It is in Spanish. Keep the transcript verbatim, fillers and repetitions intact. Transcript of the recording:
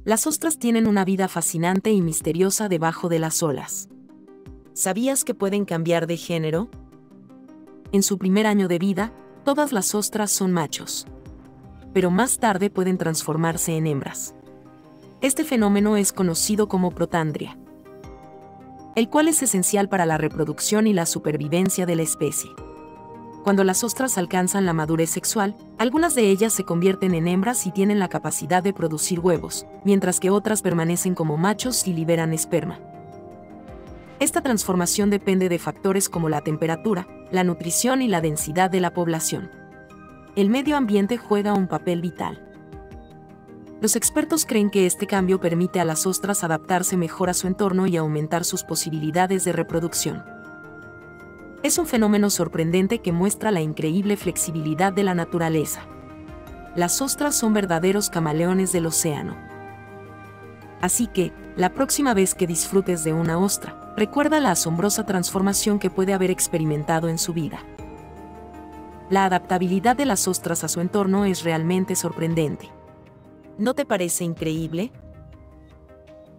Las ostras tienen una vida fascinante y misteriosa debajo de las olas. ¿Sabías que pueden cambiar de género? En su primer año de vida, todas las ostras son machos. Pero más tarde pueden transformarse en hembras. Este fenómeno es conocido como protandria, el cual es esencial para la reproducción y la supervivencia de la especie. Cuando las ostras alcanzan la madurez sexual, algunas de ellas se convierten en hembras y tienen la capacidad de producir huevos, mientras que otras permanecen como machos y liberan esperma. Esta transformación depende de factores como la temperatura, la nutrición y la densidad de la población. El medio ambiente juega un papel vital. Los expertos creen que este cambio permite a las ostras adaptarse mejor a su entorno y aumentar sus posibilidades de reproducción. Es un fenómeno sorprendente que muestra la increíble flexibilidad de la naturaleza. Las ostras son verdaderos camaleones del océano. Así que, la próxima vez que disfrutes de una ostra, recuerda la asombrosa transformación que puede haber experimentado en su vida. La adaptabilidad de las ostras a su entorno es realmente sorprendente. ¿No te parece increíble?